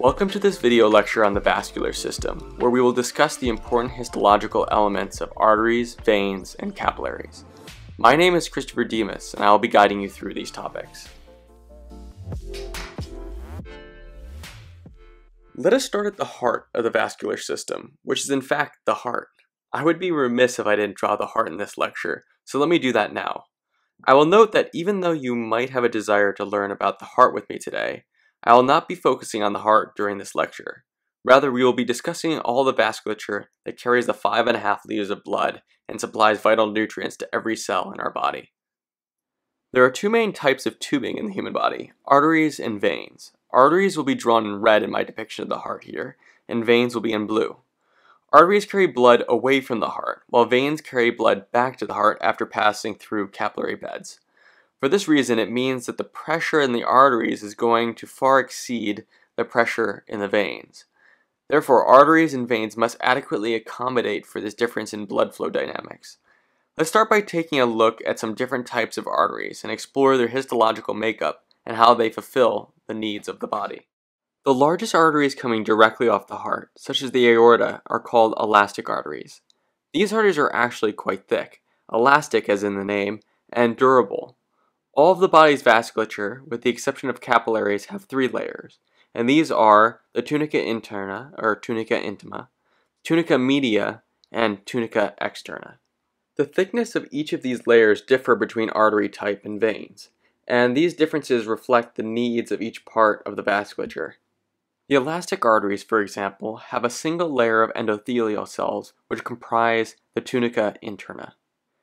Welcome to this video lecture on the vascular system, where we will discuss the important histological elements of arteries, veins, and capillaries. My name is Christopher Demas, and I will be guiding you through these topics. Let us start at the heart of the vascular system, which is in fact the heart. I would be remiss if I didn't draw the heart in this lecture, so let me do that now. I will note that even though you might have a desire to learn about the heart with me today, I will not be focusing on the heart during this lecture. Rather, we will be discussing all the vasculature that carries the 5.5 liters of blood and supplies vital nutrients to every cell in our body. There are two main types of tubing in the human body, arteries and veins. Arteries will be drawn in red in my depiction of the heart here, and veins will be in blue. Arteries carry blood away from the heart, while veins carry blood back to the heart after passing through capillary beds. For this reason, it means that the pressure in the arteries is going to far exceed the pressure in the veins. Therefore, arteries and veins must adequately accommodate for this difference in blood flow dynamics. Let's start by taking a look at some different types of arteries and explore their histological makeup and how they fulfill the needs of the body. The largest arteries coming directly off the heart, such as the aorta, are called elastic arteries. These arteries are actually quite thick, elastic as in the name, and durable. All of the body's vasculature, with the exception of capillaries, have 3 layers, and these are the tunica interna, or tunica intima, tunica media, and tunica externa. The thickness of each of these layers differ between artery type and veins, and these differences reflect the needs of each part of the vasculature. The elastic arteries, for example, have a single layer of endothelial cells which comprise the tunica interna.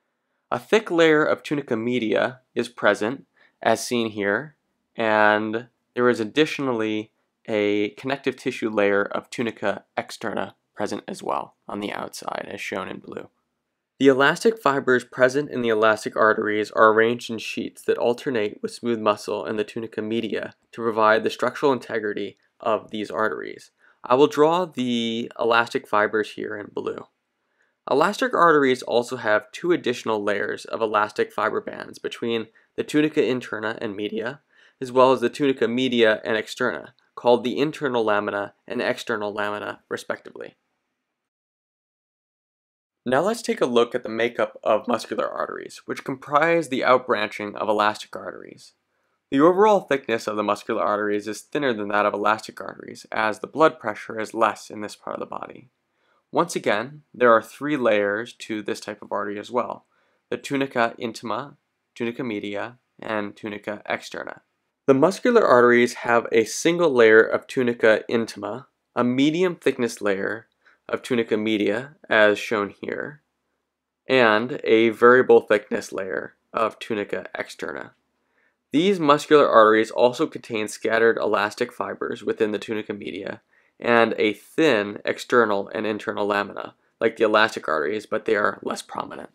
A thick layer of tunica media is present, as seen here, and there is additionally a connective tissue layer of tunica externa present as well on the outside, as shown in blue. The elastic fibers present in the elastic arteries are arranged in sheets that alternate with smooth muscle in the tunica media to provide the structural integrity of these arteries. I will draw the elastic fibers here in blue. Elastic arteries also have 2 additional layers of elastic fiber bands between the tunica interna and media, as well as the tunica media and externa, called the internal lamina and external lamina, respectively. Now let's take a look at the makeup of muscular arteries, which comprise the outbranching of elastic arteries. The overall thickness of the muscular arteries is thinner than that of elastic arteries, as the blood pressure is less in this part of the body. Once again, there are 3 layers to this type of artery as well, the tunica intima, tunica media, and tunica externa. The muscular arteries have a single layer of tunica intima, a medium thickness layer of tunica media, as shown here, and a variable thickness layer of tunica externa. These muscular arteries also contain scattered elastic fibers within the tunica media, and a thin external and internal lamina, like the elastic arteries, but they are less prominent.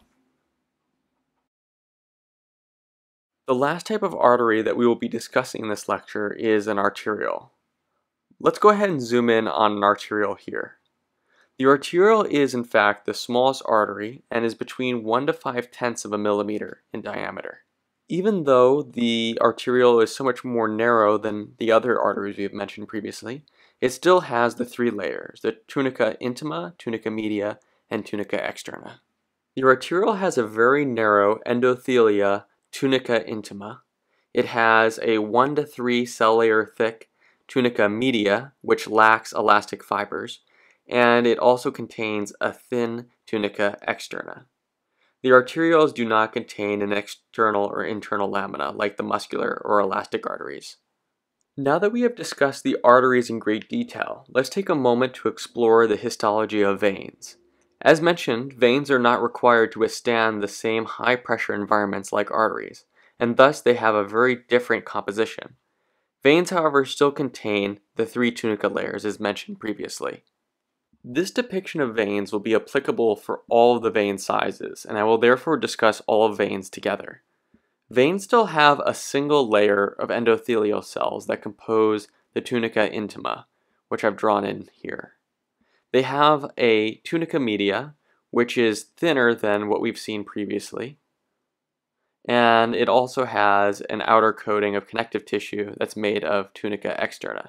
The last type of artery that we will be discussing in this lecture is an arteriole. Let's go ahead and zoom in on an arteriole here. The arteriole is in fact the smallest artery and is between 1 to 5/10 of a millimeter in diameter. Even though the arteriole is so much more narrow than the other arteries we have mentioned previously, it still has the 3 layers, the tunica intima, tunica media, and tunica externa. The arteriole has a very narrow endothelia tunica intima. It has a 1 to 3 cell layer thick tunica media, which lacks elastic fibers, and it also contains a thin tunica externa. The arterioles do not contain an external or internal lamina like the muscular or elastic arteries. Now that we have discussed the arteries in great detail, let's take a moment to explore the histology of veins. As mentioned, veins are not required to withstand the same high pressure environments like arteries, and thus they have a very different composition. Veins, however, still contain the 3 tunica layers as mentioned previously. This depiction of veins will be applicable for all of the vein sizes, and I will therefore discuss all of veins together. Veins still have a single layer of endothelial cells that compose the tunica intima, which I've drawn in here. They have a tunica media, which is thinner than what we've seen previously, and it also has an outer coating of connective tissue that's made of tunica externa.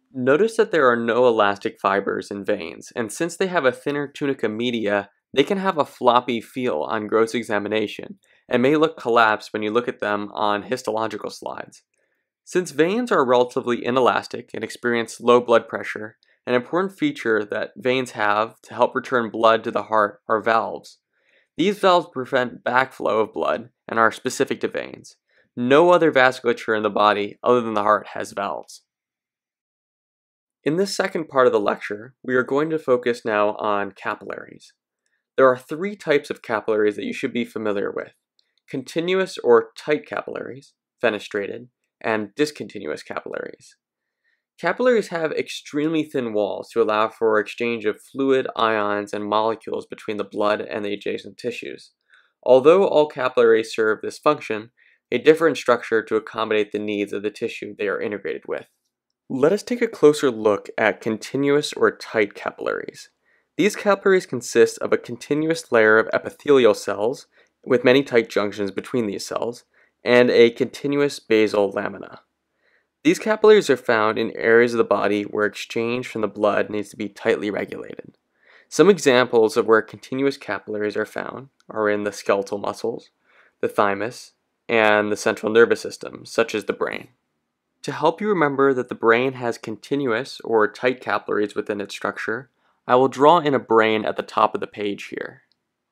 Notice that there are no elastic fibers in veins, and since they have a thinner tunica media, they can have a floppy feel on gross examination and may look collapsed when you look at them on histological slides. Since veins are relatively inelastic and experience low blood pressure, an important feature that veins have to help return blood to the heart are valves. These valves prevent backflow of blood and are specific to veins. No other vasculature in the body other than the heart has valves. In this second part of the lecture, we are going to focus now on capillaries. There are three types of capillaries that you should be familiar with: continuous or tight capillaries, fenestrated, and discontinuous capillaries. Capillaries have extremely thin walls to allow for exchange of fluid, ions, and molecules between the blood and the adjacent tissues. Although all capillaries serve this function, they differ in structure to accommodate the needs of the tissue they are integrated with. Let us take a closer look at continuous or tight capillaries. These capillaries consist of a continuous layer of epithelial cells, with many tight junctions between these cells, and a continuous basal lamina. These capillaries are found in areas of the body where exchange from the blood needs to be tightly regulated. Some examples of where continuous capillaries are found are in the skeletal muscles, the thymus, and the central nervous system, such as the brain. To help you remember that the brain has continuous or tight capillaries within its structure, I will draw in a brain at the top of the page here.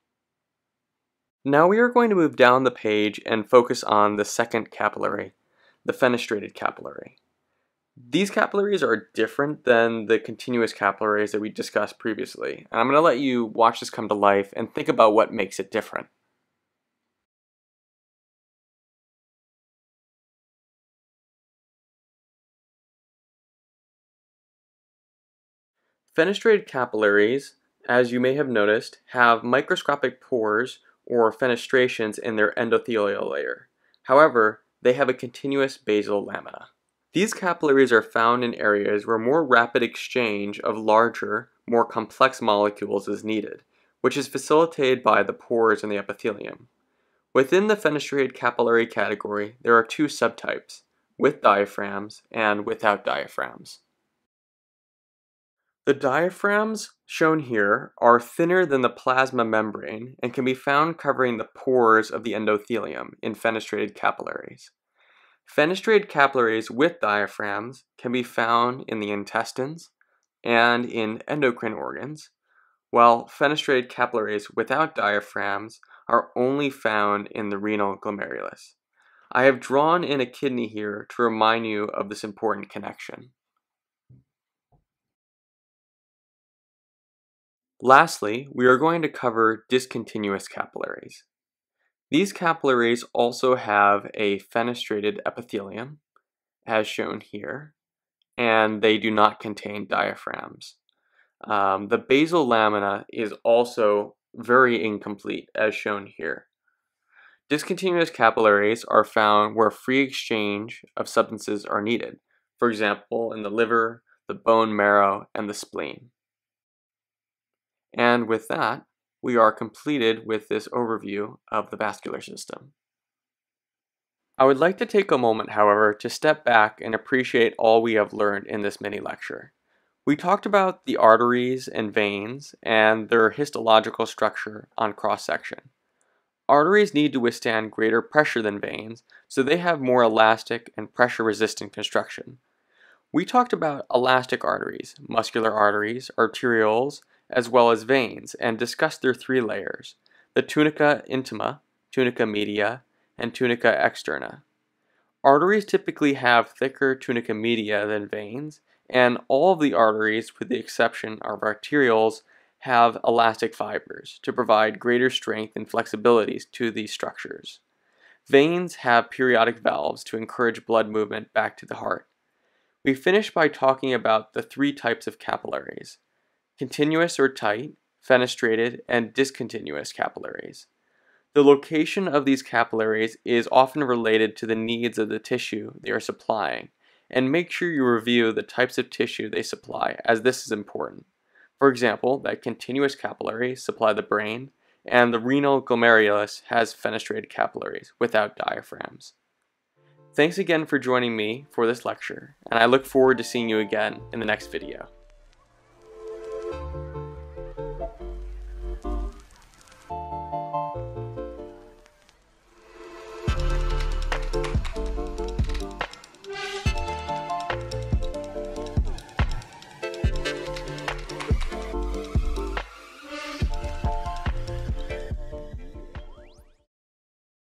Now we are going to move down the page and focus on the second capillary, the fenestrated capillary. These capillaries are different than the continuous capillaries that we discussed previously, and I'm going to let you watch this come to life and think about what makes it different. Fenestrated capillaries, as you may have noticed, have microscopic pores or fenestrations in their endothelial layer. However, they have a continuous basal lamina. These capillaries are found in areas where more rapid exchange of larger, more complex molecules is needed, which is facilitated by the pores in the epithelium. Within the fenestrated capillary category, there are two subtypes, with diaphragms and without diaphragms. The diaphragms shown here are thinner than the plasma membrane and can be found covering the pores of the endothelium in fenestrated capillaries. Fenestrated capillaries with diaphragms can be found in the intestines and in endocrine organs, while fenestrated capillaries without diaphragms are only found in the renal glomerulus. I have drawn in a kidney here to remind you of this important connection. Lastly, we are going to cover discontinuous capillaries. These capillaries also have a fenestrated epithelium, as shown here, and they do not contain diaphragms. The basal lamina is also very incomplete, as shown here. Discontinuous capillaries are found where free exchange of substances are needed, for example, in the liver, the bone marrow, and the spleen. And with that, we are completed with this overview of the vascular system. I would like to take a moment, however, to step back and appreciate all we have learned in this mini lecture. We talked about the arteries and veins and their histological structure on cross-section. Arteries need to withstand greater pressure than veins, so they have more elastic and pressure-resistant construction. We talked about elastic arteries, muscular arteries, arterioles, as well as veins, and discussed their three layers: the tunica intima, tunica media, and tunica externa. Arteries typically have thicker tunica media than veins, and all of the arteries, with the exception of arterioles, have elastic fibers to provide greater strength and flexibility to these structures. Veins have periodic valves to encourage blood movement back to the heart. We finished by talking about the three types of capillaries: continuous or tight, fenestrated, and discontinuous capillaries. The location of these capillaries is often related to the needs of the tissue they are supplying, and make sure you review the types of tissue they supply, as this is important. For example, that continuous capillaries supply the brain, and the renal glomerulus has fenestrated capillaries without diaphragms. thanks again for joining me for this lecture, and I look forward to seeing you again in the next video.